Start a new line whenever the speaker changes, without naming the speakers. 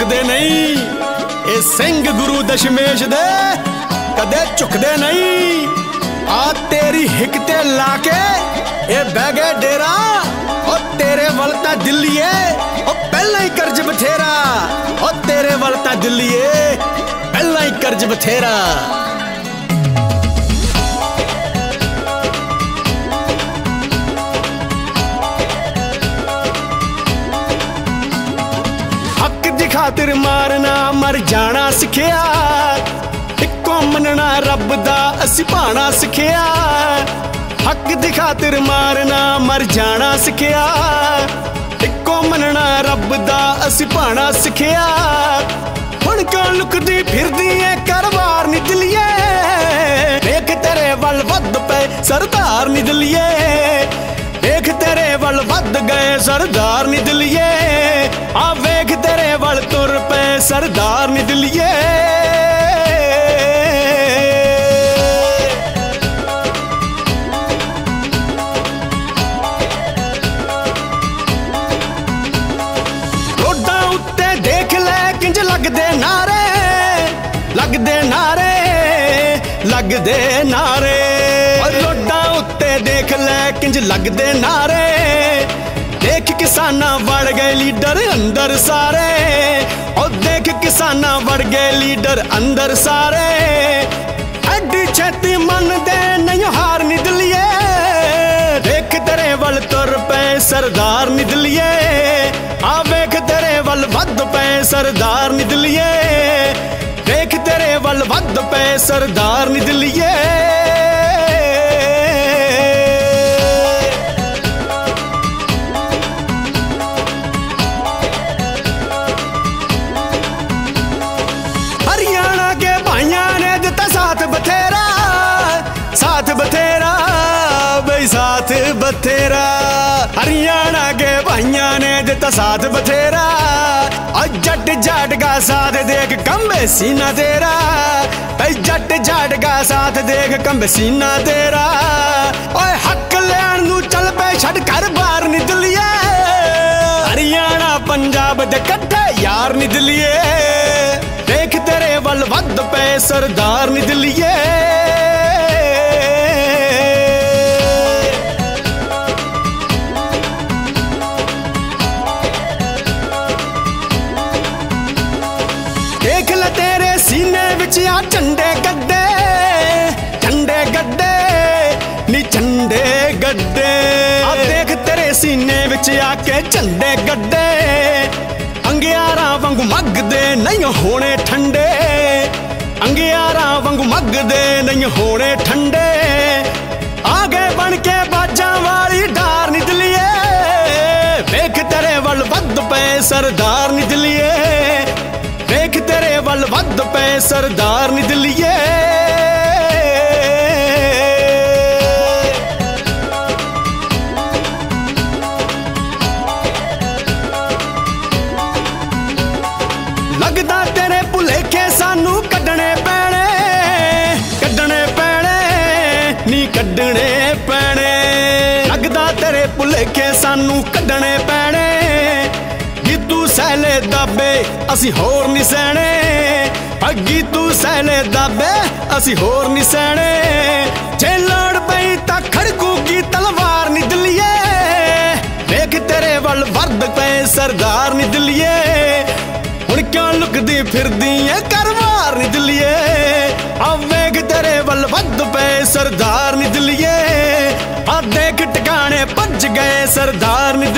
झुकदे नहीं, ए सिंह गुरु दशमेश दे कदे झुकदे नहीं। आ तेरी हिक ते लाके ए बह गए डेरा, और तेरे वल तां दिल्लीए ओ पहला ही कर्ज बथेरा, और तेरे वल तां दिल्लीए पहला ही कर्ज बथेरा। हक दी खातिर मारना मर जाना सिखिया, इक्को मनना रब दा असी भाना सिखिया। हक दी खातिर मारना मर जाना सिखिया, इक्को मनना रब दा असी भाना सिखिया। हुण क्यों लुकदी फिरदी ऐ करवार नी दिलिए, देख तेरे वल वध पे सरदार नी दिलिए, देख तेरे वल वध गए सरदार नी दिलिए। आ वेख तेरे वल तुर पे सरदार नी दिलिए। लगदे नारे, लगदे नारे, लगदे नारे, और लोडां उत्ते देख लै किंज लगदे नारे। देख किसाना वड़ गए लीडर अंदर सारे, और देख किसाना वड़ गए लीडर अंदर सारे। एडी छेती मन दे नहीं हार नी दिलिए, देख तेरे वल तुर पे सरदार नी दिलिए। आ वेख तेरे वल वध पे सरदार नी दिलिए, देख तेरे वल वध पे सरदार नी दिलिए। हरियाणा के भाइयां ने दिता साथ बथेरा, साथ बथेरा बई साथ बथेरा। हरियाणा के भाइयां ने दिता साथ बथेरा, और जट जाट का साथ देख कंबे सीना तेरा, जट जाट का साथ देख कंबे सीना तेरा। ओए हक लैन नू चल पे छड़ कर बार नी दिलिए, हरियाणा पंजाब दे कट्ठे यार नी दिलिए। देख तेरे वल वध पे सरदार नी दिलिए। देख ले तेरे सीने विच आ झंडे गड्डे, झंडे गड्डे नी झंडे गड्डे। आ देख तेरे सीने विच आके झंडे गड्डे, अंगियारा वांगू मगदे नहीं होने ठंडे, अंगियारा वांगू मगदे नहीं होने ठंडे। आगे बन के बाजा वाली डार नी दिलिए, देख तेरे वल वध पे सरदार नी दिलिए, देख तेरे वल वध पे सरदार नी दिलिए। लगदा तेरे भुलेखे सानू कड्डने पैणे, कड्डने पैणे नी कड्डने पैणे। लगदा तेरे भुलेखे सानू कड्डने पैणे, गीतू सैले दाबे असी होर नी सहने, गीतू सैले दाबे असी होर नी सहने। जे लड़ पई तां खड़कूगी तलवार नी दिलिए, देख तेरे वल वध पे सरदार नी दिलिए। हुण क्यों लुकदी फिरदी ऐ करवार नी दिलिए, आ वेख तेरे वल वध पे सरदार नी दिलिए। आ देख टिकाने भज गए सरदार नी